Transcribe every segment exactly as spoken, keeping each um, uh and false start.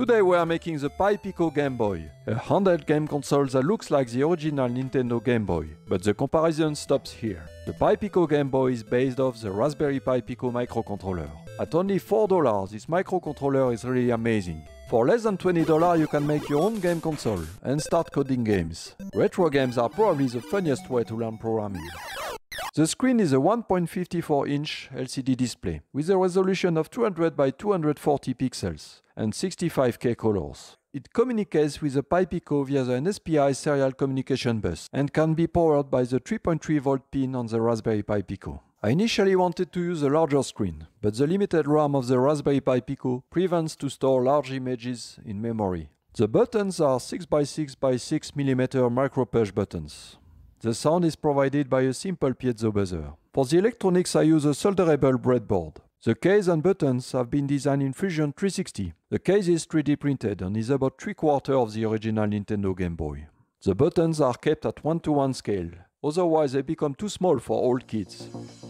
Today we are making the Pi Pico GameBoy, a handheld game console that looks like the original Nintendo Game Boy, but the comparison stops here. The Pi Pico GameBoy is based off the Raspberry Pi Pico microcontroller. At only four dollars, this microcontroller is really amazing. For less than twenty dollars you can make your own game console and start coding games. Retro games are probably the funniest way to learn programming. The screen is a one point five four inch L C D display with a resolution of two hundred by two hundred forty pixels and sixty-five K colors. It communicates with the Pi Pico via an S P I serial communication bus and can be powered by the three point three volt pin on the Raspberry Pi Pico. I initially wanted to use a larger screen, but the limited RAM of the Raspberry Pi Pico prevents to store large images in memory. The buttons are six by six by six millimeter micro push buttons. The sound is provided by a simple piezo buzzer. For the electronics I use a solderable breadboard. The case and buttons have been designed in Fusion three sixty. The case is three D printed and is about three quarters of the original Nintendo Game Boy. The buttons are kept at one to one scale, otherwise they become too small for old kids.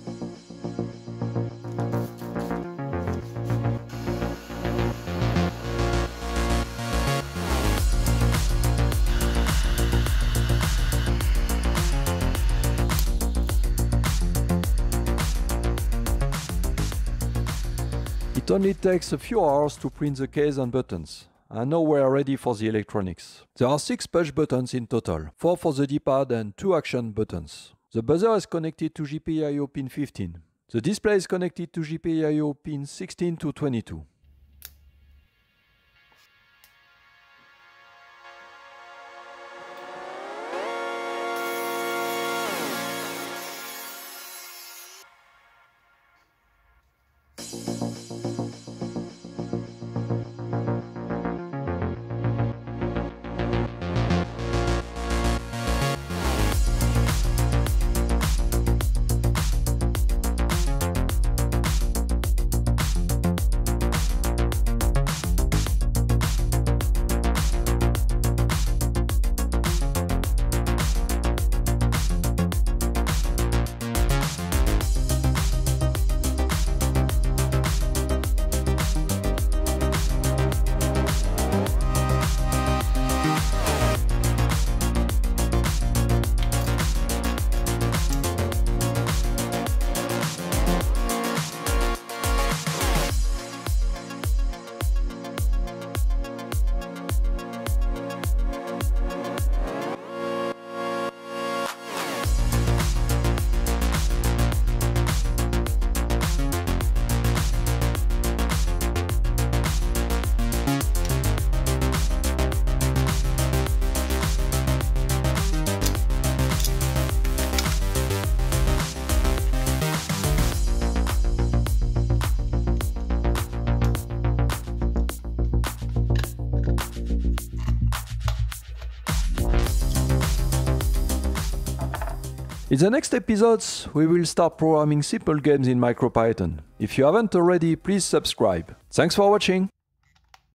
It only takes a few hours to print the case and buttons, and now we are ready for the electronics. There are six push buttons in total, four for the D P A D and two action buttons. The buzzer is connected to G P I O pin fifteen. The display is connected to G P I O pin sixteen to twenty-two. In the next episodes, we will start programming simple games in MicroPython. If you haven't already, please subscribe. Thanks for watching!